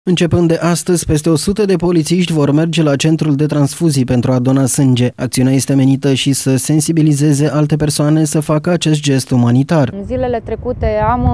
Începând de astăzi, peste 100 de polițiști vor merge la centrul de transfuzii pentru a dona sânge. Acțiunea este menită și să sensibilizeze alte persoane să facă acest gest umanitar. În zilele trecute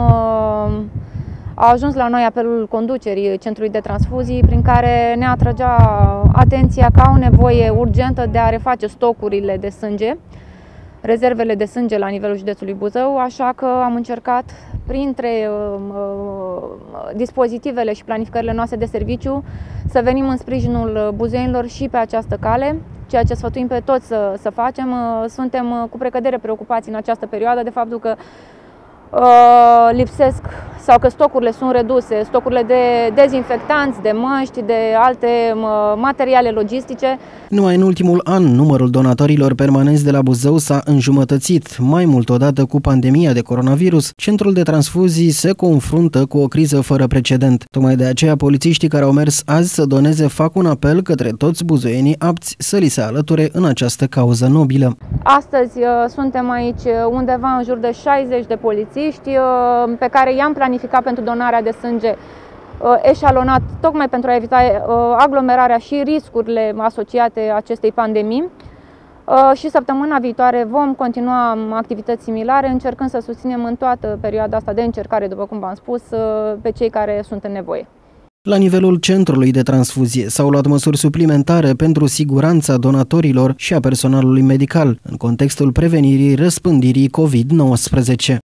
a ajuns la noi apelul conducerii centrului de transfuzii, prin care ne atragea atenția că au nevoie urgentă de a reface stocurile de sânge, rezervele de sânge la nivelul județului Buzău, așa că am încercat, printre dispozitivele și planificările noastre de serviciu, să venim în sprijinul buzăenilor și pe această cale, ceea ce sfătuim pe toți să facem. Suntem cu precădere preocupați în această perioadă de faptul că lipsesc sau că stocurile sunt reduse, stocurile de dezinfectanți, de măști, de alte materiale logistice. Numai în ultimul an, numărul donatorilor permanenți de la Buzău s-a înjumătățit. Mai mult, odată cu pandemia de coronavirus, centrul de transfuzii se confruntă cu o criză fără precedent. Tocmai de aceea, polițiștii care au mers azi să doneze fac un apel către toți buzoienii apți să li se alăture în această cauză nobilă. Astăzi suntem aici undeva în jur de 60 de polițiști pe care i-am planificat pentru donarea de sânge eșalonat, tocmai pentru a evita aglomerarea și riscurile asociate acestei pandemii. Și săptămâna viitoare vom continua activități similare, încercând să susținem în toată perioada asta de încercare, după cum v-am spus, pe cei care sunt în nevoie. La nivelul centrului de transfuzie s-au luat măsuri suplimentare pentru siguranța donatorilor și a personalului medical, în contextul prevenirii răspândirii COVID-19.